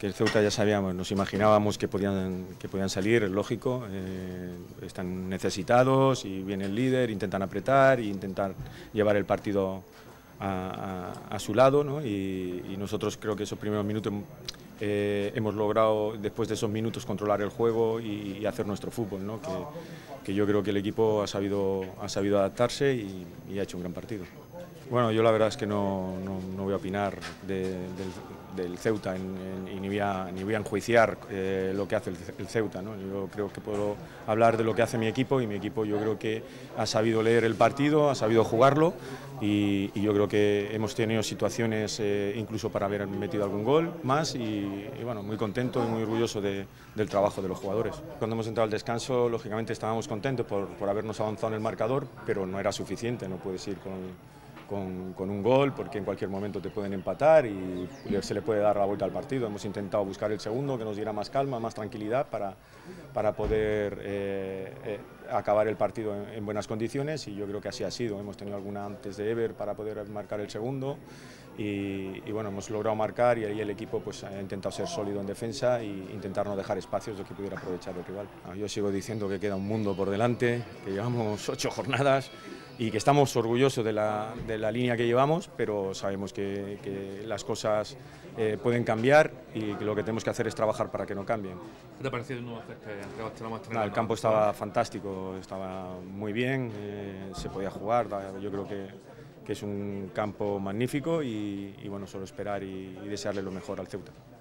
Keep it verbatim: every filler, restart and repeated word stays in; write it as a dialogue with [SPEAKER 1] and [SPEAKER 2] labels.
[SPEAKER 1] que el Ceuta ya sabíamos, nos imaginábamos que podían, que podían salir, es lógico, eh, están necesitados y viene el líder, intentan apretar e intentar llevar el partido a, a, a su lado, ¿no? y, y nosotros creo que esos primeros minutos eh, hemos logrado después de esos minutos controlar el juego y, y hacer nuestro fútbol, ¿no? que, que yo creo que el equipo ha sabido, ha sabido adaptarse y, y ha hecho un gran partido. Bueno, yo la verdad es que no, no, no voy a opinar de, del, del Ceuta en, en, y ni voy a, ni voy a enjuiciar eh, lo que hace el, el Ceuta, ¿no? Yo creo que puedo hablar de lo que hace mi equipo y mi equipo yo creo que ha sabido leer el partido, ha sabido jugarlo y, y yo creo que hemos tenido situaciones eh, incluso para haber metido algún gol más y, y bueno, muy contento y muy orgulloso de, del trabajo de los jugadores. Cuando hemos entrado al descanso, lógicamente estábamos contentos por, por habernos avanzado en el marcador, pero no era suficiente, no puedes ir con... Con, con un gol, porque en cualquier momento te pueden empatar y se le puede dar la vuelta al partido. Hemos intentado buscar el segundo, que nos diera más calma, más tranquilidad para, para poder eh, eh, acabar el partido en, en buenas condiciones y yo creo que así ha sido. Hemos tenido alguna antes de Ever para poder marcar el segundo y, y bueno, hemos logrado marcar y ahí el equipo pues, ha intentado ser sólido en defensa e intentar no dejar espacios de que pudiera aprovechar el rival. Yo sigo diciendo que queda un mundo por delante, que llevamos ocho jornadas y que estamos orgullosos de la, de la línea que llevamos, pero sabemos que, que las cosas eh, pueden cambiar y que lo que tenemos que hacer es trabajar para que no cambien.
[SPEAKER 2] ¿Qué te ha parecido el nuevo césped? ¿Entregaste la muestra?
[SPEAKER 1] No, el campo estaba fantástico, estaba muy bien, eh, se podía jugar, yo creo que, que es un campo magnífico y, y bueno, solo esperar y, y desearle lo mejor al Ceuta.